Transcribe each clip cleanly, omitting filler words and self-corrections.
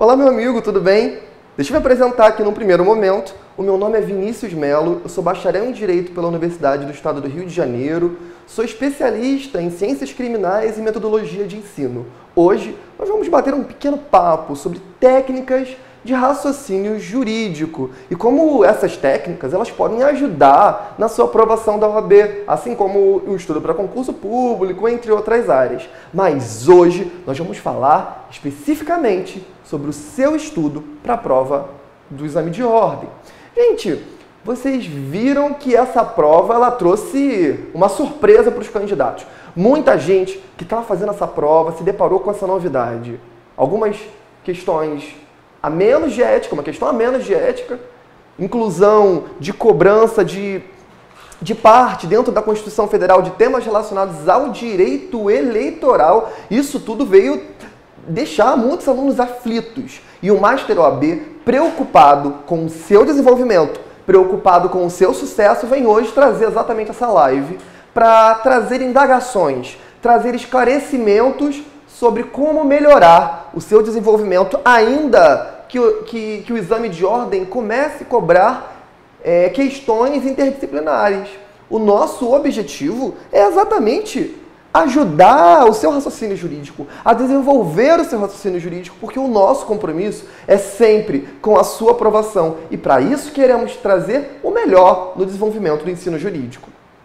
Olá, meu amigo, tudo bem? Deixa eu me apresentar aqui num primeiro momento. O meu nome é Vinícius Melo, eu sou bacharel em Direito pela Universidade do Estado do Rio de Janeiro, sou especialista em Ciências Criminais e Metodologia de Ensino. Hoje, nós vamos bater um pequeno papo sobre técnicas de raciocínio jurídico e como essas técnicas elas podem ajudar na sua aprovação da OAB, assim como o estudo para concurso público, entre outras áreas. Mas hoje nós vamos falar especificamente sobre o seu estudo para a prova do exame de ordem. Gente, vocês viram que essa prova ela trouxe uma surpresa para os candidatos. Muita gente que estava fazendo essa prova se deparou com essa novidade. Algumas questões a menos de ética, uma questão a menos de ética, inclusão de cobrança de parte dentro da Constituição Federal de temas relacionados ao direito eleitoral. Isso tudo veio deixar muitos alunos aflitos. E o Master OAB, preocupado com o seu desenvolvimento, preocupado com o seu sucesso, vem hoje trazer exatamente essa live para trazer indagações, trazer esclarecimentos sobre como melhorar o seu desenvolvimento, ainda que o exame de ordem comece a cobrar questões interdisciplinares. O nosso objetivo é exatamente ajudar o seu raciocínio jurídico, a desenvolver o seu raciocínio jurídico, porque o nosso compromisso é sempre com a sua aprovação. E para isso queremos trazer o melhor no desenvolvimento do ensino jurídico.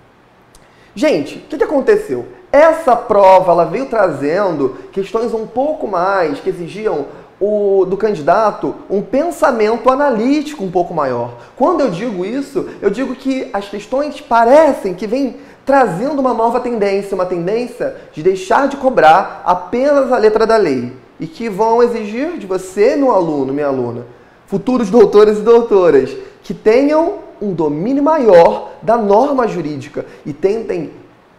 Gente, o que aconteceu? Essa prova ela veio trazendo questões um pouco mais que exigiam do candidato um pensamento analítico um pouco maior. Quando eu digo isso, eu digo que as questões parecem que vêm trazendo uma nova tendência, uma tendência de deixar de cobrar apenas a letra da lei e que vão exigir de você, meu aluno, minha aluna, futuros doutores e doutoras, que tenham um domínio maior da norma jurídica e tentem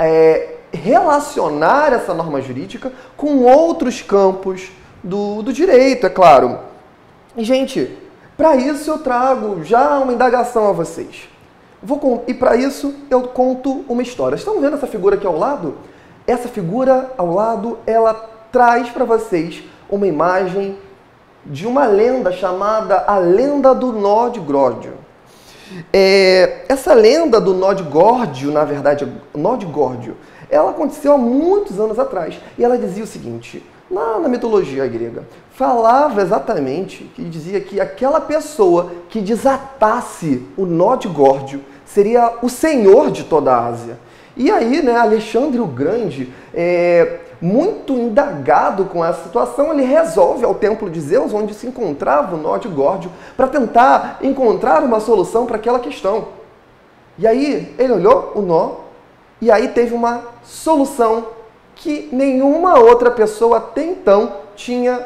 relacionar essa norma jurídica com outros campos do direito, é claro. E, gente, para isso eu trago já uma indagação a vocês. E para isso eu conto uma história. Estão vendo essa figura aqui ao lado? Essa figura ao lado, ela traz para vocês uma imagem de uma lenda chamada a Lenda do Nó de Górdio. Essa lenda do Nó de Górdio, na verdade, Nó de Górdio, ela aconteceu há muitos anos atrás. E ela dizia o seguinte, na mitologia grega, falava exatamente, que dizia que aquela pessoa que desatasse o Nó de Górdio seria o senhor de toda a Ásia. E aí, né, Alexandre o Grande, muito indagado com essa situação, ele resolve ao templo de Zeus, onde se encontrava o Nó de Górdio, para tentar encontrar uma solução para aquela questão. E aí, ele olhou o nó, e aí teve uma solução que nenhuma outra pessoa até então tinha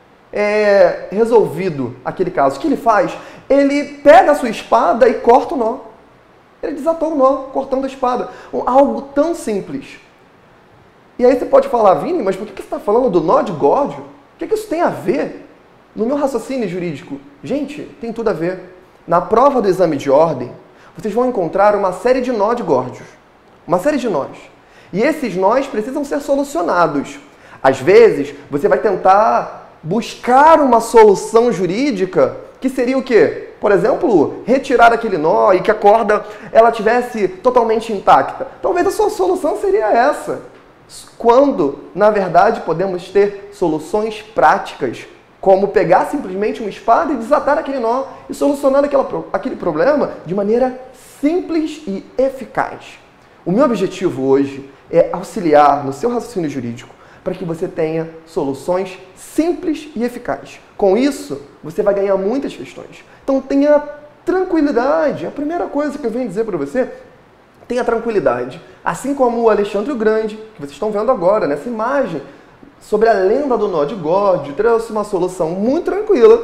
resolvido aquele caso. O que ele faz? Ele pega a sua espada e corta o nó. Ele desatou o nó, cortando a espada. Algo tão simples. E aí você pode falar, Vini, mas por que você está falando do Nó de Górdio? O que isso tem a ver no meu raciocínio jurídico? Gente, tem tudo a ver. Na prova do exame de ordem, vocês vão encontrar uma série de nó de górdios. Uma série de nós. E esses nós precisam ser solucionados. Às vezes, você vai tentar buscar uma solução jurídica que seria o quê? Por exemplo, retirar aquele nó e que a corda ela tivesse totalmente intacta. Talvez a sua solução seria essa. Quando, na verdade, podemos ter soluções práticas, como pegar simplesmente uma espada e desatar aquele nó e solucionar aquele problema de maneira simples e eficaz. O meu objetivo hoje é auxiliar no seu raciocínio jurídico para que você tenha soluções simples e eficazes. Com isso, você vai ganhar muitas questões. Então tenha tranquilidade. A primeira coisa que eu venho dizer para você, tenha tranquilidade. Assim como o Alexandre o Grande, que vocês estão vendo agora nessa imagem, sobre a lenda do Nó de Górdio, trouxe uma solução muito tranquila.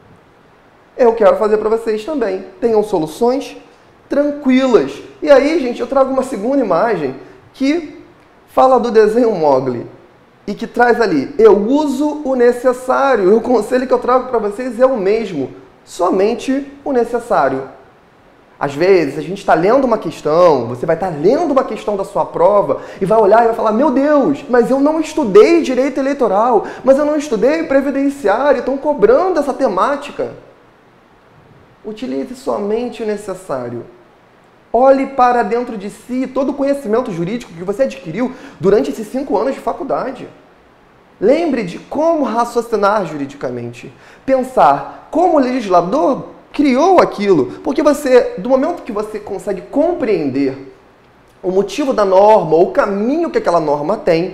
Eu quero fazer para vocês também. Tenham soluções tranquilas. E aí, gente, eu trago uma segunda imagem que fala do desenho Mowgli e que traz ali, eu uso o necessário. O conselho que eu trago para vocês é o mesmo, somente o necessário. Às vezes, a gente está lendo uma questão, você vai estar lendo uma questão da sua prova e vai olhar e vai falar, meu Deus, mas eu não estudei direito eleitoral, mas eu não estudei previdenciário, estão cobrando essa temática. Utilize somente o necessário. Olhe para dentro de si todo o conhecimento jurídico que você adquiriu durante esses 5 anos de faculdade. Lembre de como raciocinar juridicamente. Pensar como o legislador criou aquilo. Porque do momento que você consegue compreender o motivo da norma ou o caminho que aquela norma tem,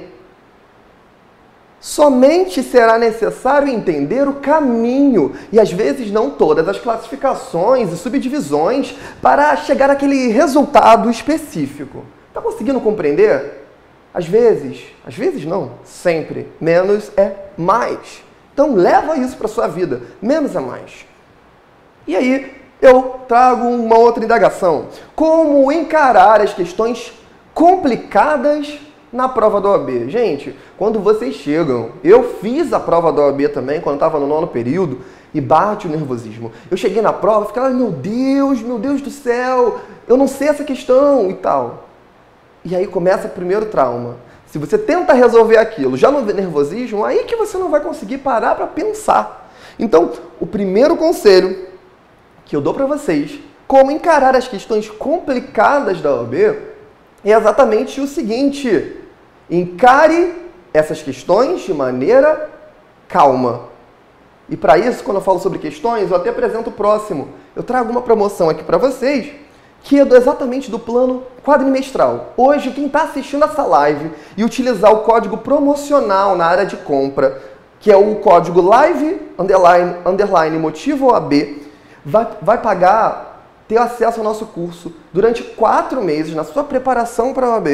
somente será necessário entender o caminho e, às vezes, não todas as classificações e subdivisões para chegar àquele resultado específico. Está conseguindo compreender? Às vezes não, sempre, menos é mais. Então, leva isso para a sua vida, menos é mais. E aí, eu trago uma outra indagação. Como encarar as questões complicadas na prova da OAB? Gente, quando vocês chegam, eu fiz a prova da OAB também, quando estava no 9º período, e bate o nervosismo. Eu cheguei na prova e ficava, meu Deus do céu, eu não sei essa questão e tal. E aí começa o primeiro trauma. Se você tenta resolver aquilo já no nervosismo, aí que você não vai conseguir parar para pensar. Então, o primeiro conselho que eu dou para vocês, como encarar as questões complicadas da OAB, é exatamente o seguinte: encare essas questões de maneira calma. E para isso, quando eu falo sobre questões, eu até apresento o próximo. Eu trago uma promoção aqui para vocês, que é exatamente do plano quadrimestral. Hoje, quem está assistindo essa live e utilizar o código promocional na área de compra, que é o código live_motivo OAB, vai pagar, ter acesso ao nosso curso durante 4 meses, na sua preparação para a OAB,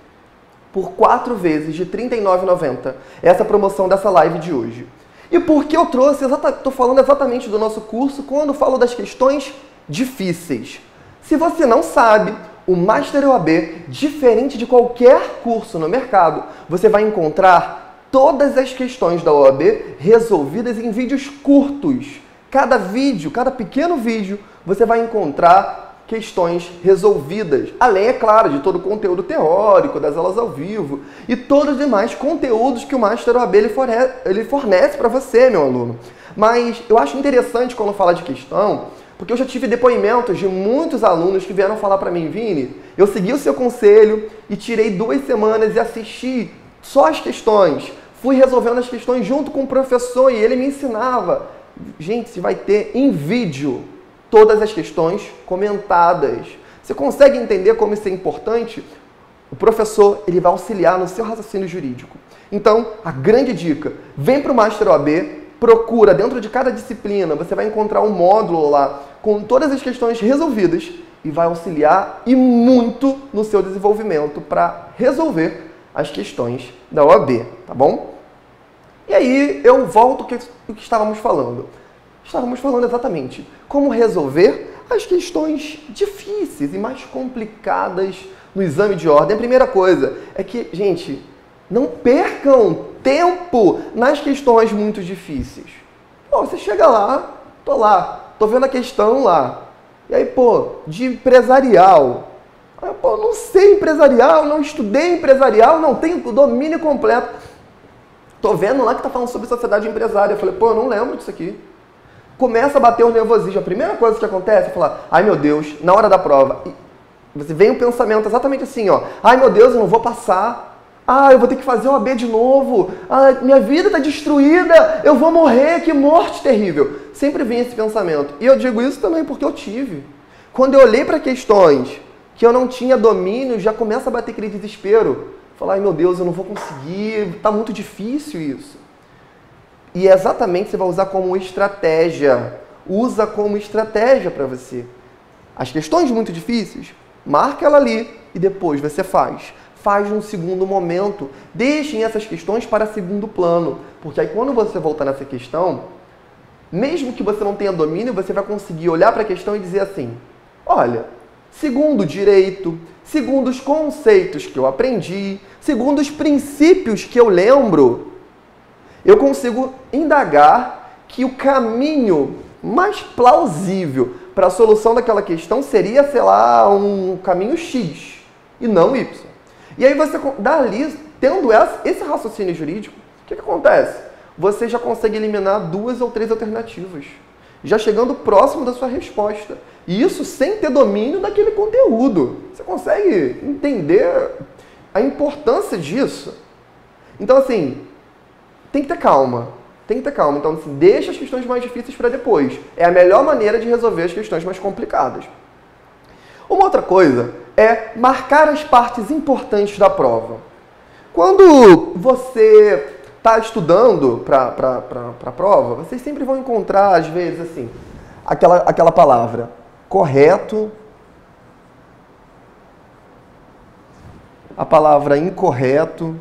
por 4 vezes de R$ 39,90. Essa promoção dessa live de hoje. E por que eu trouxe, estou falando exatamente do nosso curso quando falo das questões difíceis. Se você não sabe, o Master OAB, diferente de qualquer curso no mercado, você vai encontrar todas as questões da OAB resolvidas em vídeos curtos. Cada vídeo, cada pequeno vídeo, você vai encontrar questões resolvidas. Além, é claro, de todo o conteúdo teórico, das aulas ao vivo e todos os demais conteúdos que o Master OAB ele fornece para você, meu aluno. Mas eu acho interessante quando fala de questão, porque eu já tive depoimentos de muitos alunos que vieram falar para mim, Vini, eu segui o seu conselho e tirei 2 semanas e assisti só as questões. Fui resolvendo as questões junto com o professor e ele me ensinava. Gente, você vai ter em vídeo todas as questões comentadas. Você consegue entender como isso é importante? O professor ele vai auxiliar no seu raciocínio jurídico. Então, a grande dica, vem para o Master OAB, procura dentro de cada disciplina, você vai encontrar um módulo lá com todas as questões resolvidas e vai auxiliar e muito no seu desenvolvimento para resolver as questões da OAB, tá bom? E aí eu volto ao que estávamos falando. Estávamos falando exatamente como resolver as questões difíceis e mais complicadas no exame de ordem. A primeira coisa é que, gente, não percam tempo nas questões muito difíceis. Pô, você chega lá, tô vendo a questão lá. E aí, de empresarial. Aí, não sei empresarial, não estudei empresarial, não tenho o domínio completo. Tô vendo lá que tá falando sobre sociedade empresária. Eu falei, eu não lembro disso aqui. Começa a bater o nervosismo. A primeira coisa que acontece é falar, ai meu Deus, na hora da prova. E você vem um pensamento exatamente assim, ai meu Deus, eu não vou passar. Eu vou ter que fazer o OAB de novo. Minha vida está destruída. Eu vou morrer. Que morte terrível. Sempre vem esse pensamento. E eu digo isso também porque eu tive. Quando eu olhei para questões que eu não tinha domínio, já começa a bater aquele desespero. Falar, ai meu Deus, eu não vou conseguir. Está muito difícil isso. E é exatamente você vai usar como estratégia. Usa como estratégia para você. As questões muito difíceis, marca ela ali e depois você faz num segundo momento. Deixem essas questões para segundo plano, porque aí quando você voltar nessa questão, mesmo que você não tenha domínio, você vai conseguir olhar para a questão e dizer assim, olha, segundo o direito, segundo os conceitos que eu aprendi, segundo os princípios que eu lembro, eu consigo indagar que o caminho mais plausível para a solução daquela questão seria, sei lá, um caminho X e não Y. E aí você, dali, tendo esse raciocínio jurídico, o que acontece? Você já consegue eliminar 2 ou 3 alternativas, já chegando próximo da sua resposta. E isso sem ter domínio daquele conteúdo. Você consegue entender a importância disso? Então, assim, tem que ter calma. Tem que ter calma. Então, assim, deixa as questões mais difíceis para depois. É a melhor maneira de resolver as questões mais complicadas. Uma outra coisa é marcar as partes importantes da prova. Quando você está estudando para a prova, vocês sempre vão encontrar, às vezes, assim, aquela palavra correto, a palavra incorreto,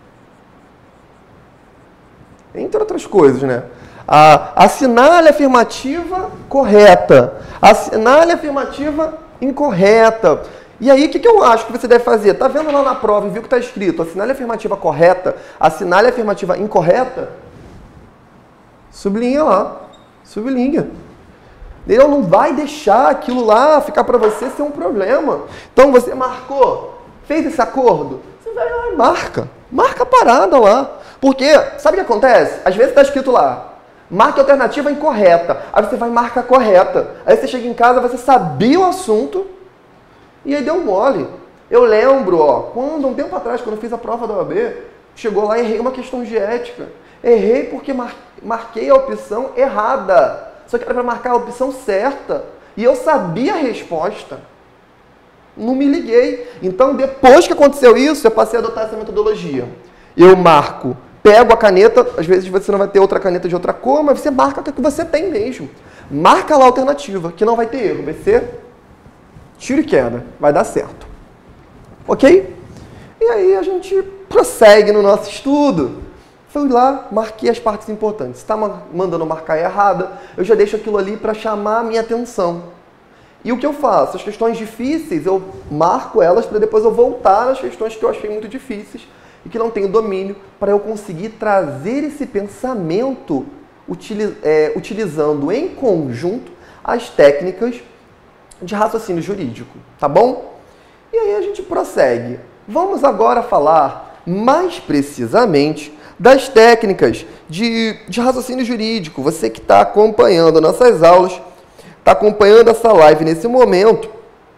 entre outras coisas, né? Assinale a afirmativa correta, assinale a afirmativa incorreta. E aí, o que eu acho que você deve fazer? Tá vendo lá na prova e viu que está escrito assinale a afirmativa correta, assinale a afirmativa incorreta? Sublinha lá, sublinha. Ele não vai deixar aquilo lá ficar para você ser um problema. Então, você marcou, fez esse acordo, você vai lá e marca a parada lá. Porque, sabe o que acontece? Às vezes está escrito lá, marque a alternativa incorreta. Aí você vai marcar a correta. Aí você chega em casa, você sabia o assunto e aí deu mole. Eu lembro, quando um tempo atrás, quando eu fiz a prova da OAB, chegou lá e errei uma questão de ética. Errei porque marquei a opção errada. Só que era para marcar a opção certa. E eu sabia a resposta. Não me liguei. Então, depois que aconteceu isso, eu passei a adotar essa metodologia. Eu marco, pego a caneta, às vezes você não vai ter outra caneta de outra cor, mas você marca o que você tem mesmo. Marca lá a alternativa, que não vai ter erro, vai ser tiro e queda, vai dar certo. Ok? E aí a gente prossegue no nosso estudo. Fui lá, marquei as partes importantes. Se está mandando marcar errada, eu já deixo aquilo ali para chamar a minha atenção. E o que eu faço? As questões difíceis, eu marco elas para depois eu voltar às questões que eu achei muito difíceis e que não tenho domínio, para eu conseguir trazer esse pensamento utilizando em conjunto as técnicas de raciocínio jurídico, tá bom? E aí a gente prossegue. Vamos agora falar mais precisamente das técnicas de raciocínio jurídico. Você que está acompanhando nossas aulas, está acompanhando essa live nesse momento,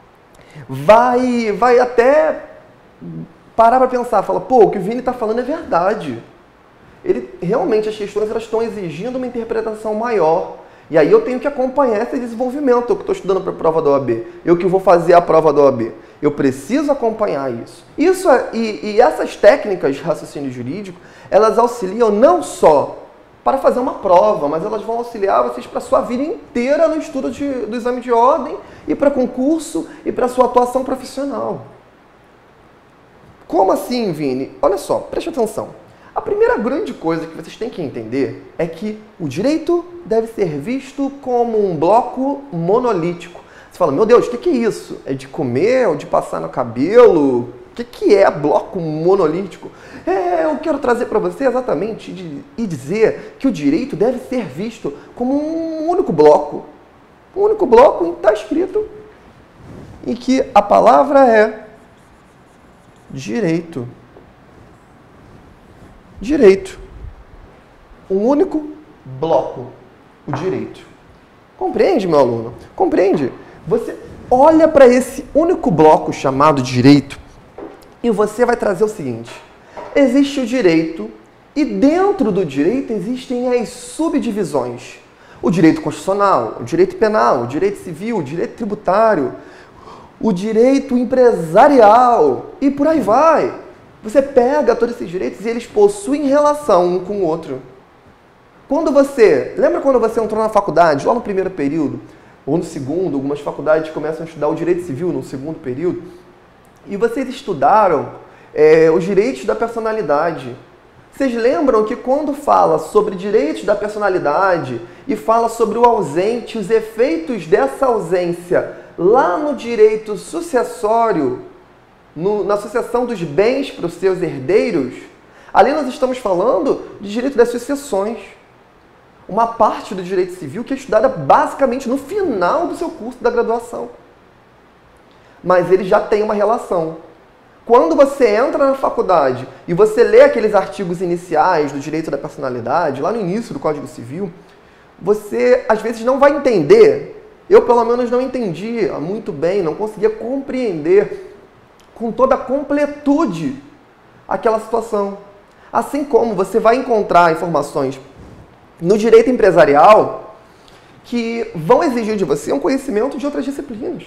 vai até parar para pensar, fala, pô, o que o Vini está falando é verdade. Realmente, as questões elas estão exigindo uma interpretação maior. E aí eu tenho que acompanhar esse desenvolvimento. Eu que estou estudando para a prova da OAB. Eu que vou fazer a prova da OAB. Eu preciso acompanhar isso. E essas técnicas de raciocínio jurídico, elas auxiliam não só para fazer uma prova, mas elas vão auxiliar vocês para a sua vida inteira no estudo do exame de ordem e para concurso e para a sua atuação profissional. Como assim, Vini? Olha só, preste atenção. A primeira grande coisa que vocês têm que entender é que o direito deve ser visto como um bloco monolítico. Você fala, meu Deus, o que é isso? É de comer ou de passar no cabelo? O que é bloco monolítico? Eu quero trazer para você exatamente e dizer que o direito deve ser visto como um único bloco. Um único bloco está escrito em que a palavra é direito. Direito. Um único bloco. O direito. Compreende, meu aluno? Compreende? Você olha para esse único bloco chamado direito e você vai trazer o seguinte. Existe o direito e dentro do direito existem as subdivisões. O direito constitucional, o direito penal, o direito civil, o direito tributário, o direito empresarial e por aí vai. Você pega todos esses direitos e eles possuem relação um com o outro. Lembra quando você entrou na faculdade, lá no primeiro período, ou no segundo, algumas faculdades começam a estudar o direito civil no segundo período, e vocês estudaram os direitos da personalidade. Vocês lembram que quando fala sobre direitos da personalidade e fala sobre o ausente, os efeitos dessa ausência, lá no direito sucessório, na sucessão dos bens para os seus herdeiros, ali nós estamos falando de direito das sucessões. uma parte do direito civil que é estudada basicamente no final do seu curso da graduação. Mas ele já tem uma relação. Quando você entra na faculdade e você lê aqueles artigos iniciais do direito da personalidade, lá no início do Código Civil, você às vezes não vai entender, eu pelo menos não entendia muito bem, não conseguia compreender com toda a completude aquela situação. Assim como você vai encontrar informações no direito empresarial que vão exigir de você um conhecimento de outras disciplinas.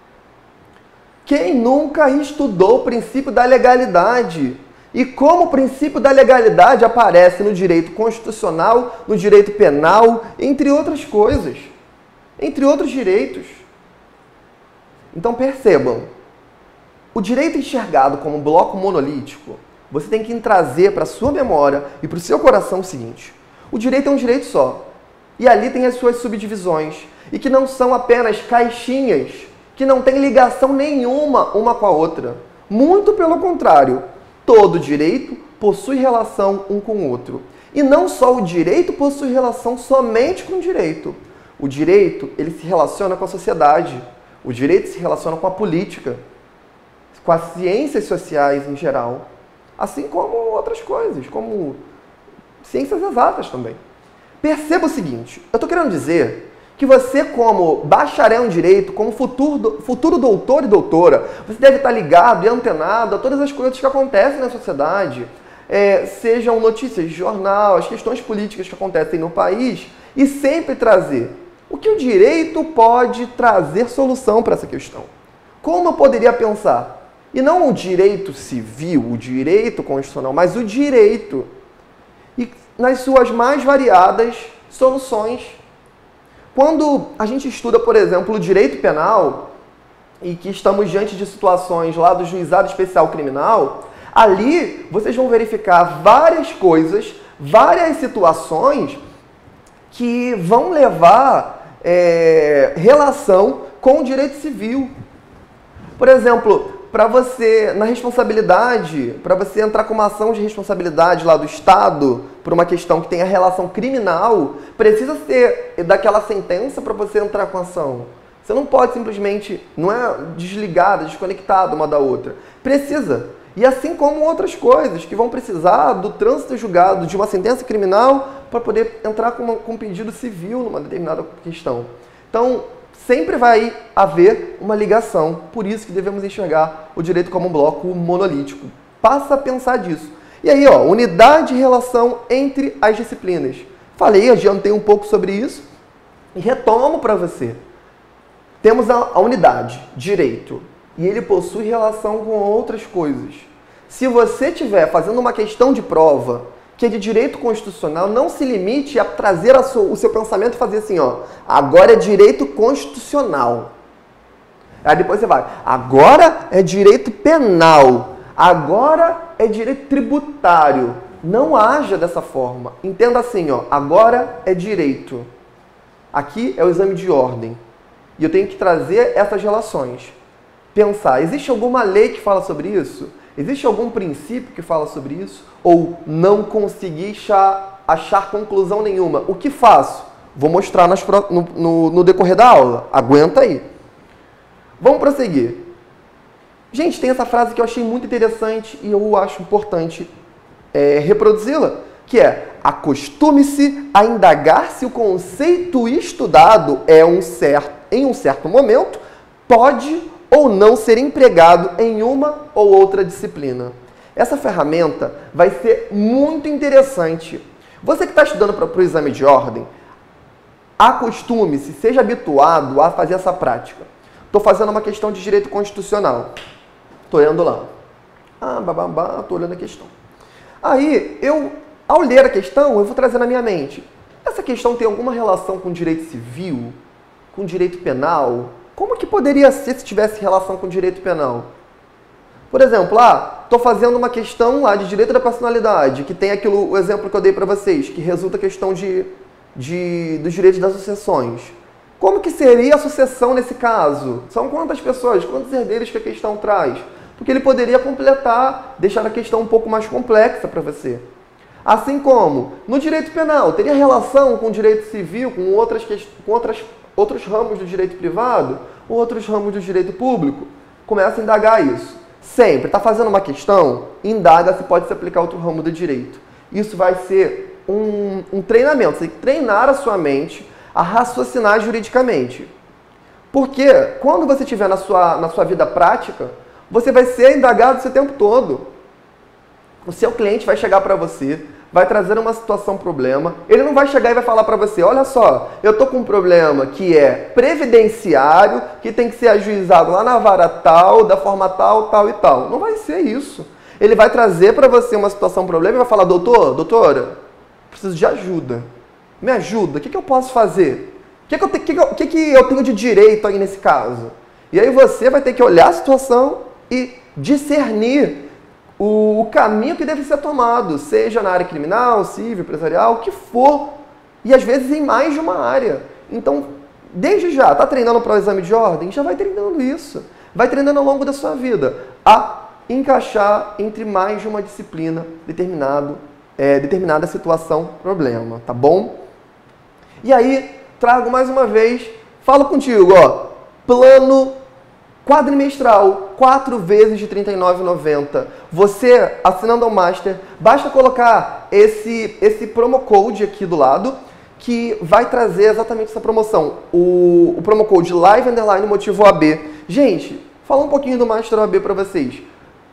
Quem nunca estudou o princípio da legalidade? E como o princípio da legalidade aparece no direito constitucional, no direito penal, entre outras coisas, entre outros direitos. Então percebam, o direito enxergado como um bloco monolítico, você tem que trazer para a sua memória e para o seu coração o seguinte: o direito é um direito só, e ali tem as suas subdivisões, e que não são apenas caixinhas, que não têm ligação nenhuma uma com a outra. Muito pelo contrário, todo direito possui relação um com o outro. E não só o direito possui relação somente com o direito. O direito, ele se relaciona com a sociedade. O direito se relaciona com a política, com as ciências sociais em geral, assim como outras coisas, como ciências exatas também. Perceba o seguinte, eu estou querendo dizer que você, como bacharel em direito, como futuro doutor e doutora, você deve estar ligado e antenado a todas as coisas que acontecem na sociedade, sejam notícias de jornal, as questões políticas que acontecem no país, e sempre trazer o que o direito pode trazer solução para essa questão. Como eu poderia pensar? E não o direito civil, o direito constitucional, mas o direito. E nas suas mais variadas soluções. Quando a gente estuda, por exemplo, o direito penal, e que estamos diante de situações lá do Juizado Especial Criminal, ali vocês vão verificar várias coisas, várias situações que vão levar relação com o direito civil. Por exemplo, para você, na responsabilidade, para você entrar com uma ação de responsabilidade lá do Estado, por uma questão que tenha relação criminal, precisa ser daquela sentença para você entrar com a ação. Você não pode simplesmente, não é desligada, desconectada uma da outra. Precisa. E assim como outras coisas que vão precisar do trânsito julgado de uma sentença criminal para poder entrar com um pedido civil numa determinada questão. Então, sempre vai haver uma ligação, por isso que devemos enxergar o direito como um bloco monolítico. Passa a pensar disso. E aí, ó, unidade e relação entre as disciplinas. Falei, adiantei um pouco sobre isso e retomo para você. Temos a unidade, direito, e ele possui relação com outras coisas. Se você estiver fazendo uma questão de prova que é de direito constitucional, não se limite a trazer o seu pensamento e fazer assim, ó, agora é direito constitucional. Aí depois você vai, agora é direito penal, agora é direito tributário. Não haja dessa forma. Entenda assim, ó, agora é direito. Aqui é o exame de ordem. E eu tenho que trazer essas relações. Pensar, existe alguma lei que fala sobre isso? Existe algum princípio que fala sobre isso? Ou não consegui achar conclusão nenhuma? O que faço? Vou mostrar no decorrer da aula. Aguenta aí. Vamos prosseguir. Gente, tem essa frase que eu achei muito interessante e eu acho importante reproduzi-la, que é: acostume-se a indagar se o conceito estudado em um certo momento pode ou não ser empregado em uma ou outra disciplina. Essa ferramenta vai ser muito interessante. Você que está estudando para o exame de ordem, acostume-se, seja habituado a fazer essa prática. Estou fazendo uma questão de direito constitucional. Estou olhando lá. Estou olhando a questão. Aí, ao ler a questão, eu vou trazer na minha mente. Essa questão tem alguma relação com direito civil? Com direito penal? Como que poderia ser se tivesse relação com direito penal? Por exemplo, estou fazendo uma questão lá de direito da personalidade, que tem o exemplo que eu dei para vocês, que resulta a questão dos direitos das sucessões. Como que seria a sucessão nesse caso? São quantas pessoas, quantos herdeiros que a questão traz? Porque ele poderia completar, deixar a questão um pouco mais complexa para você. Assim como no direito penal, teria relação com o direito civil, com outros ramos do direito privado, ou outros ramos do direito público? Começa a indagar isso. Sempre. Está fazendo uma questão? Indaga se pode se aplicar a outro ramo do direito. Isso vai ser um treinamento. Você tem que treinar a sua mente a raciocinar juridicamente. Porque quando você estiver na sua vida prática, você vai ser indagado o seu tempo todo. O seu cliente vai chegar para você, vai trazer uma situação, problema. Ele não vai chegar e vai falar para você, olha só, eu tô com um problema que é previdenciário, que tem que ser ajuizado lá na vara tal, da forma tal, tal e tal. Não vai ser isso. Ele vai trazer para você uma situação, problema e vai falar, doutora, preciso de ajuda. Me ajuda, o que eu posso fazer? O que eu tenho de direito aí nesse caso? E aí você vai ter que olhar a situação e discernir o caminho que deve ser tomado, seja na área criminal, civil, empresarial, o que for. E às vezes em mais de uma área. Então, desde já, está treinando para o exame de ordem? Já vai treinando isso. Vai treinando ao longo da sua vida a encaixar entre mais de uma disciplina determinada situação, problema, tá bom? E aí, trago mais uma vez, falo contigo, ó, plano quadrimestral, 4 vezes de R$ 39,90. Você, assinando ao Master, basta colocar esse promo code aqui do lado, que vai trazer exatamente essa promoção. O promo code Live_Motivo AB. Gente, falar um pouquinho do Master AB para vocês.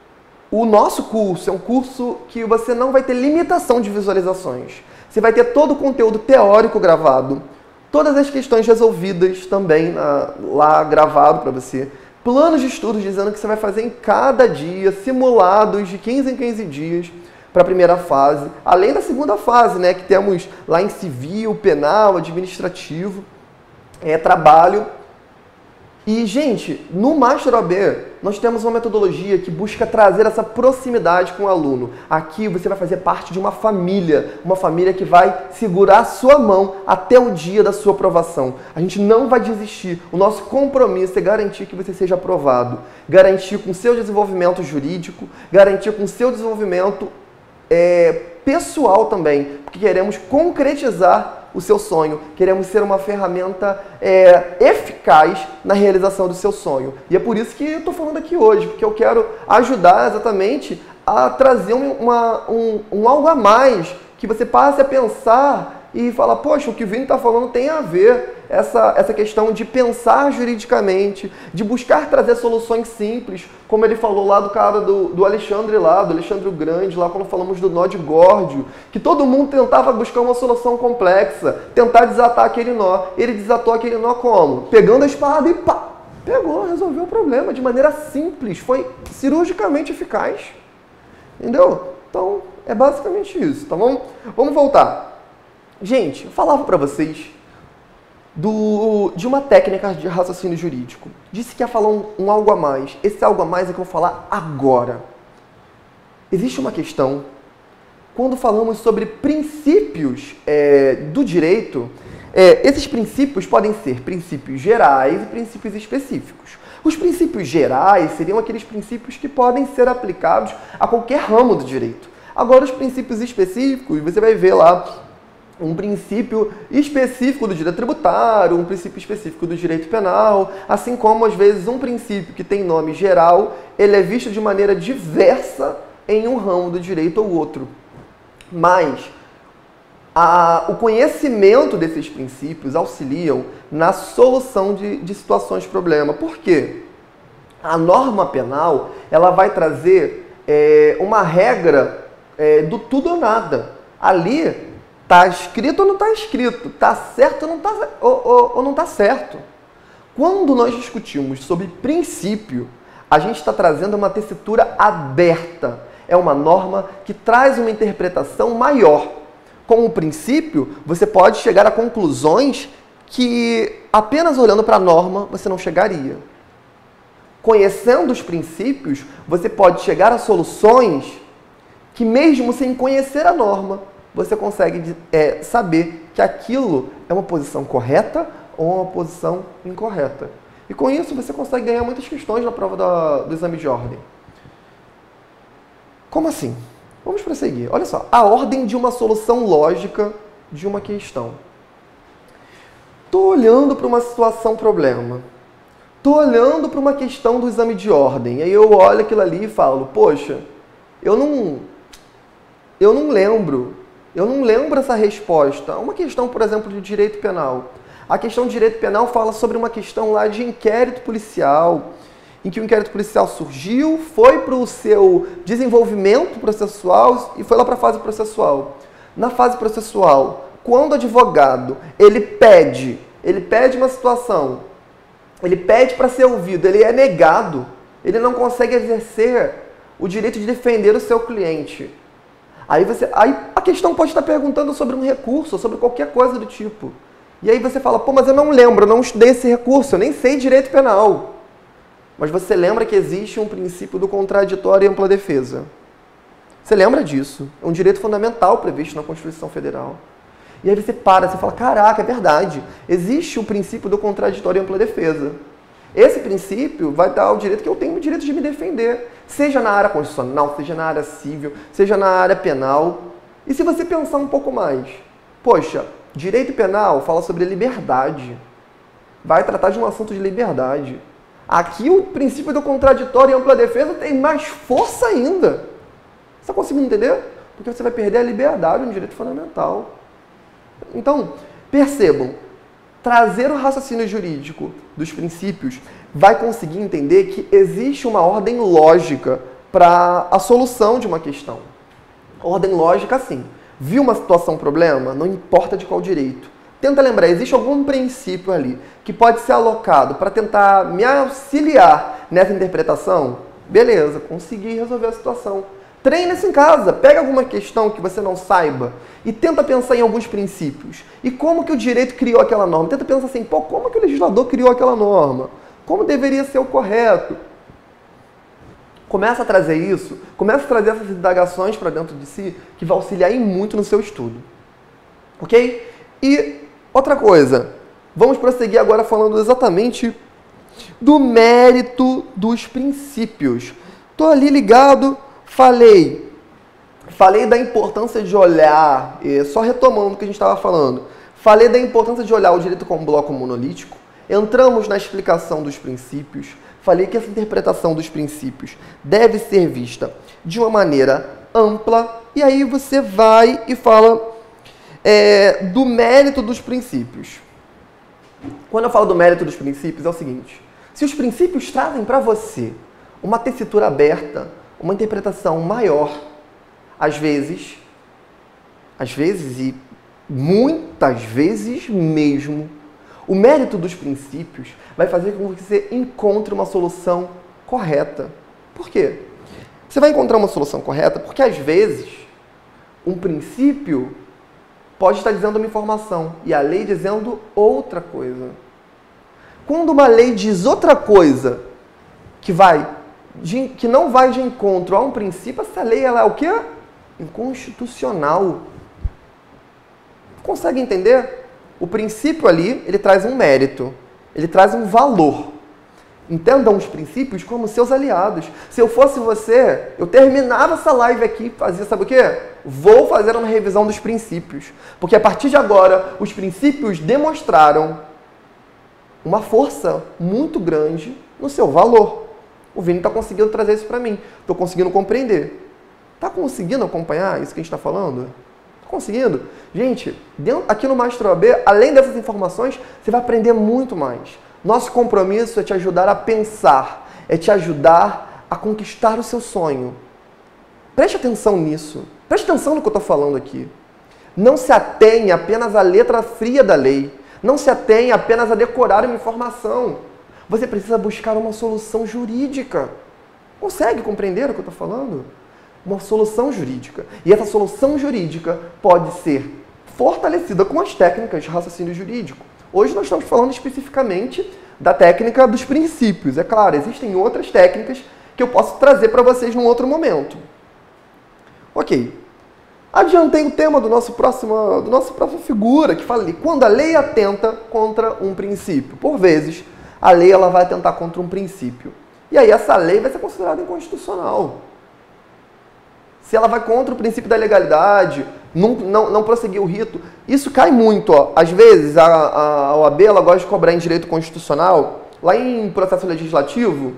O nosso curso é um curso que você não vai ter limitação de visualizações. Você vai ter todo o conteúdo teórico gravado, todas as questões resolvidas também lá gravado para você. Planos de estudos dizendo que você vai fazer em cada dia, simulados de 15 em 15 dias para a primeira fase. Além da segunda fase, né, que temos lá em civil, penal, administrativo, trabalho. E, gente, no Master OAB, nós temos uma metodologia que busca trazer essa proximidade com o aluno. Aqui você vai fazer parte de uma família que vai segurar a sua mão até o dia da sua aprovação. A gente não vai desistir. O nosso compromisso é garantir que você seja aprovado. Garantir com o seu desenvolvimento jurídico, garantir com o seu desenvolvimento pessoal também, porque queremos concretizar o seu sonho, queremos ser uma ferramenta eficaz na realização do seu sonho. E é por isso que eu estou falando aqui hoje, porque eu quero ajudar exatamente a trazer um algo a mais, que você passe a pensar e falar, poxa, o que o Vini está falando tem a ver, essa questão de pensar juridicamente, de buscar trazer soluções simples, como ele falou lá do cara do Alexandre lá, do Alexandre o Grande, lá quando falamos do nó de Górdio, que todo mundo tentava buscar uma solução complexa, tentar desatar aquele nó. Ele desatou aquele nó como? Pegando a espada e pá! Pegou, resolveu o problema de maneira simples, foi cirurgicamente eficaz. Entendeu? Então, é basicamente isso, tá bom? Vamos voltar. Gente, eu falava para vocês de uma técnica de raciocínio jurídico. Disse que ia falar um algo a mais. Esse algo a mais é que eu vou falar agora. Existe uma questão, quando falamos sobre princípios do direito, esses princípios podem ser princípios gerais e princípios específicos. Os princípios gerais seriam aqueles princípios que podem ser aplicados a qualquer ramo do direito. Agora, os princípios específicos, você vai ver lá um princípio específico do direito tributário, um princípio específico do direito penal, assim como, às vezes, um princípio que tem nome geral, ele é visto de maneira diversa em um ramo do direito ou outro. Mas o conhecimento desses princípios auxiliam na solução de situações de problema. Por quê? A norma penal ela vai trazer uma regra do tudo ou nada. Ali está escrito ou não está escrito, está certo ou não está certo. Quando nós discutimos sobre princípio, a gente está trazendo uma tessitura aberta. É uma norma que traz uma interpretação maior. Com o princípio, você pode chegar a conclusões que apenas olhando para a norma você não chegaria. Conhecendo os princípios, você pode chegar a soluções que mesmo sem conhecer a norma, você consegue saber que aquilo é uma posição correta ou uma posição incorreta. E com isso você consegue ganhar muitas questões na prova do exame de ordem. Como assim? Vamos prosseguir. Olha só, a ordem de uma solução lógica de uma questão. Estou olhando para uma situação problema. Estou olhando para uma questão do exame de ordem. Aí eu olho aquilo ali e falo, poxa, eu não lembro essa resposta. Uma questão, por exemplo, de direito penal. A questão de direito penal fala sobre uma questão lá de inquérito policial, em que o inquérito policial surgiu, foi para o seu desenvolvimento processual e foi lá para a fase processual. Na fase processual, quando o advogado ele pede uma situação, ele pede para ser ouvido, ele é negado, ele não consegue exercer o direito de defender o seu cliente. Aí a questão pode estar perguntando sobre um recurso, sobre qualquer coisa do tipo. E aí você fala, pô, mas eu não lembro, eu não estudei esse recurso, eu nem sei direito penal. Mas você lembra que existe um princípio do contraditório e ampla defesa. Você lembra disso? É um direito fundamental previsto na Constituição Federal. E aí você fala, caraca, é verdade. Existe o princípio do contraditório e ampla defesa. Esse princípio vai dar o direito que eu tenho o direito de me defender. Seja na área constitucional, seja na área civil, seja na área penal. E se você pensar um pouco mais, poxa, direito penal fala sobre liberdade. Vai tratar de um assunto de liberdade. Aqui o princípio do contraditório e ampla defesa tem mais força ainda. Você está conseguindo entender? Porque você vai perder a liberdade no direito fundamental. Então, percebam, trazer o raciocínio jurídico dos princípios vai conseguir entender que existe uma ordem lógica para a solução de uma questão. Ordem lógica assim, viu uma situação, problema, não importa de qual direito. Tenta lembrar, existe algum princípio ali que pode ser alocado para tentar me auxiliar nessa interpretação? Beleza, consegui resolver a situação. Treine isso em casa, pega alguma questão que você não saiba e tenta pensar em alguns princípios. E como que o direito criou aquela norma? Tenta pensar assim, pô, como que o legislador criou aquela norma? Como deveria ser o correto? Começa a trazer isso, começa a trazer essas indagações para dentro de si, que vai auxiliar muito no seu estudo. Ok? E outra coisa, vamos prosseguir agora falando exatamente do mérito dos princípios. Estou ali ligado, falei da importância de olhar, só retomando o que a gente estava falando, falei da importância de olhar o direito como bloco monolítico, entramos na explicação dos princípios, falei que essa interpretação dos princípios deve ser vista de uma maneira ampla, e aí você vai e fala do mérito dos princípios. Quando eu falo do mérito dos princípios, é o seguinte, se os princípios trazem para você uma tessitura aberta, uma interpretação maior, às vezes e muitas vezes mesmo, o mérito dos princípios vai fazer com que você encontre uma solução correta. Por quê? Você vai encontrar uma solução correta porque, às vezes, um princípio pode estar dizendo uma informação e a lei dizendo outra coisa. Quando uma lei diz outra coisa que não vai de encontro a um princípio, essa lei ela é o quê? Inconstitucional. Consegue entender? O princípio ali, ele traz um mérito, ele traz um valor. Entendam os princípios como seus aliados. Se eu fosse você, eu terminava essa live aqui e fazia, sabe o quê? Vou fazer uma revisão dos princípios. Porque a partir de agora, os princípios demonstraram uma força muito grande no seu valor. O Vini está conseguindo trazer isso para mim. Estou conseguindo compreender. Está conseguindo acompanhar isso que a gente está falando? Está conseguindo? Gente, aqui no Mastro OAB, além dessas informações, você vai aprender muito mais. Nosso compromisso é te ajudar a pensar, é te ajudar a conquistar o seu sonho. Preste atenção nisso. Preste atenção no que eu estou falando aqui. Não se atenha apenas à letra fria da lei. Não se atenha apenas a decorar uma informação. Você precisa buscar uma solução jurídica. Consegue compreender o que eu estou falando? Uma solução jurídica. E essa solução jurídica pode ser fortalecida com as técnicas de raciocínio jurídico. Hoje nós estamos falando especificamente da técnica dos princípios. É claro, existem outras técnicas que eu posso trazer para vocês num outro momento. Ok. Adiantei o tema do nossa próxima figura, que fala ali, quando a lei atenta contra um princípio. Por vezes, a lei ela vai atentar contra um princípio. E aí essa lei vai ser considerada inconstitucional. se ela vai contra o princípio da legalidade, não prosseguir o rito, isso cai muito. Ó. Às vezes, a OAB ela gosta de cobrar em direito constitucional, lá em processo legislativo,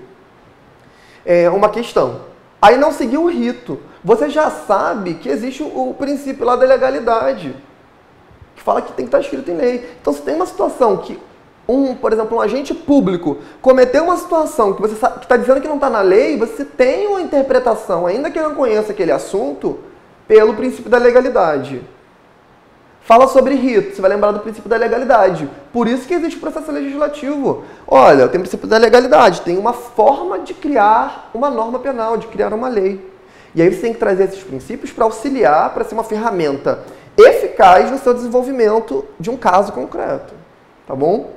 uma questão. Aí não seguiu o rito. Você já sabe que existe o princípio lá da legalidade, que fala que tem que estar escrito em lei. Então, se tem uma situação que, por exemplo, um agente público cometeu uma situação que você que está dizendo que não está na lei, você tem uma interpretação, ainda que não conheça aquele assunto, pelo princípio da legalidade. Fala sobre rito, você vai lembrar do princípio da legalidade. Por isso que existe o processo legislativo. Olha, tem o princípio da legalidade, tem uma forma de criar uma norma penal, de criar uma lei. E aí você tem que trazer esses princípios para auxiliar, para ser uma ferramenta eficaz no seu desenvolvimento de um caso concreto. Tá bom?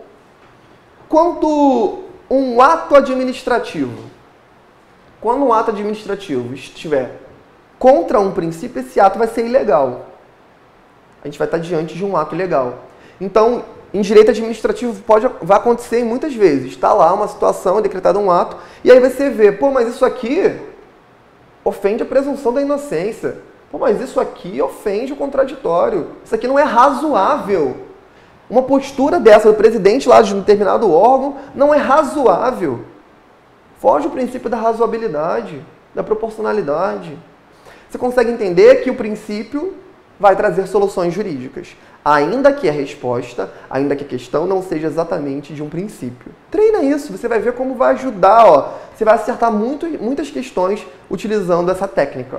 Quanto um ato administrativo. Quando um ato administrativo estiver contra um princípio, esse ato vai ser ilegal. A gente vai estar diante de um ato ilegal. Então, em direito administrativo vai acontecer muitas vezes. Está lá uma situação, é decretado um ato, e aí você vê, pô, mas isso aqui ofende a presunção da inocência. Pô, mas isso aqui ofende o contraditório. Isso aqui não é razoável. Uma postura dessa do presidente lá de um determinado órgão não é razoável. Foge o princípio da razoabilidade, da proporcionalidade. Você consegue entender que o princípio vai trazer soluções jurídicas, ainda que a resposta, ainda que a questão não seja exatamente de um princípio. Treina isso, você vai ver como vai ajudar, ó. Você vai acertar muitas questões utilizando essa técnica.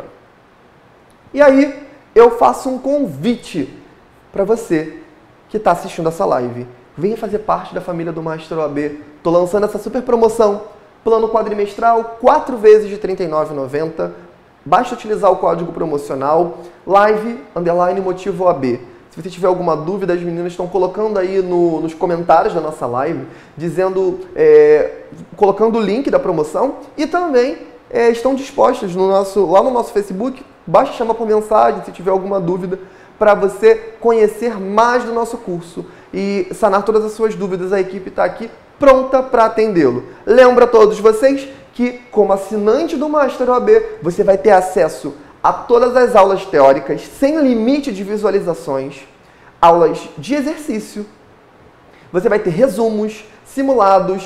E aí, eu faço um convite para você que está assistindo essa live. Venha fazer parte da família do Master OAB. Estou lançando essa super promoção, plano quadrimestral, 4 vezes de R$ 39,90. Basta utilizar o código promocional live_motivo OAB. Se você tiver alguma dúvida, as meninas estão colocando aí nos comentários da nossa live, dizendo, colocando o link da promoção e também estão dispostas lá no nosso Facebook. Basta chamar por mensagem se tiver alguma dúvida para você conhecer mais do nosso curso e sanar todas as suas dúvidas. A equipe está aqui pronta para atendê-lo. Lembra a todos vocês que, como assinante do Master OAB, você vai ter acesso a todas as aulas teóricas, sem limite de visualizações, aulas de exercício, você vai ter resumos, simulados,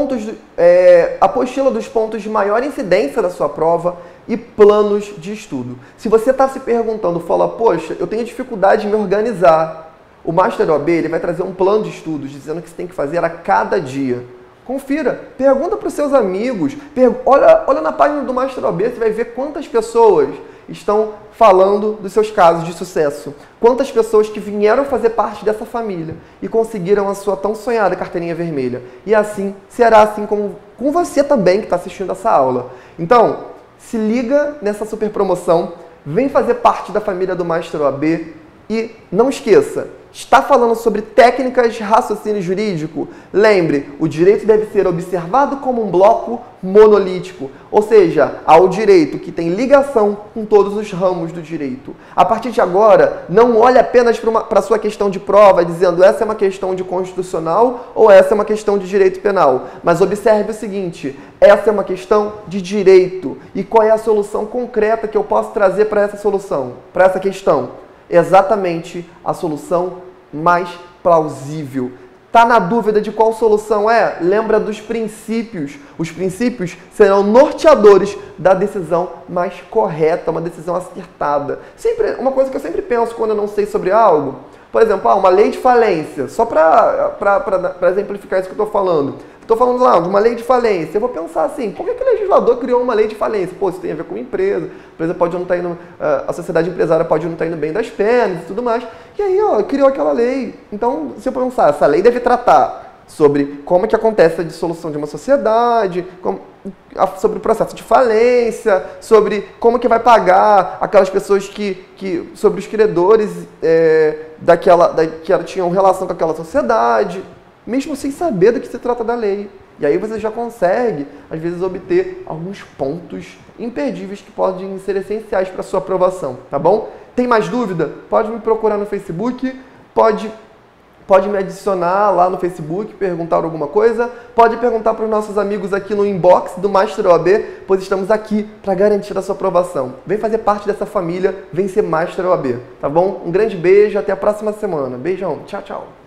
apostila dos pontos de maior incidência da sua prova e planos de estudo. Se você está se perguntando, fala, poxa, eu tenho dificuldade em me organizar, o Master OAB ele vai trazer um plano de estudos dizendo o que você tem que fazer a cada dia. Confira, pergunta para os seus amigos, olha na página do Master OAB, você vai ver quantas pessoas estão falando dos seus casos de sucesso. Quantas pessoas que vieram fazer parte dessa família e conseguiram a sua tão sonhada carteirinha vermelha. E assim, será assim com você também que está assistindo essa aula. Então, se liga nessa super promoção, vem fazer parte da família do Master OAB e não esqueça, está falando sobre técnicas de raciocínio jurídico? Lembre, o direito deve ser observado como um bloco monolítico, ou seja, há o direito que tem ligação com todos os ramos do direito. A partir de agora, não olhe apenas para a sua questão de prova, dizendo essa é uma questão de constitucional ou essa é uma questão de direito penal, mas observe o seguinte, essa é uma questão de direito. E qual é a solução concreta que eu posso trazer para essa solução, para essa questão? Exatamente a solução mais plausível. Tá na dúvida de qual solução é? Lembra dos princípios. Os princípios serão norteadores da decisão mais correta, uma decisão acertada. Sempre, uma coisa que eu sempre penso quando eu não sei sobre algo, por exemplo, uma lei de falência, só para exemplificar isso que eu estou falando. Estou falando lá de uma lei de falência. Eu vou pensar assim, por que o legislador criou uma lei de falência? Pô, isso tem a ver com uma empresa. A empresa pode não estar indo, a sociedade empresária pode não estar indo bem das pernas e tudo mais. E aí, criou aquela lei. Então, se eu pensar, essa lei deve tratar sobre como é que acontece a dissolução de uma sociedade, sobre o processo de falência, sobre como que vai pagar aquelas pessoas sobre os credores que tinham relação com aquela sociedade, mesmo sem saber do que se trata da lei. E aí você já consegue, às vezes, obter alguns pontos imperdíveis que podem ser essenciais para a sua aprovação, tá bom? Tem mais dúvida? Pode me procurar no Facebook, pode pode me adicionar lá no Facebook, perguntar alguma coisa, pode perguntar para os nossos amigos aqui no inbox do Master OAB, pois estamos aqui para garantir a sua aprovação. Vem fazer parte dessa família, vem ser Master OAB, tá bom? Um grande beijo, até a próxima semana. Beijão, tchau, tchau.